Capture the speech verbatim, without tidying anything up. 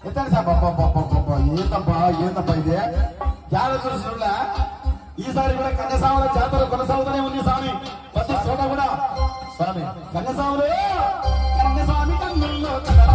ఎత్తండి సార్ ఏంటబ్బా ఏంటబ్బా ఇది జాగ్రత్త. ఈసారి కూడా కన్యస్వాముల జాతర కొనసాగుతూనే ఉంది స్వామి. ప్రతి చోట కూడా స్వామి కన్యస్వాములు కన్యస్వామి కన్నుల్లో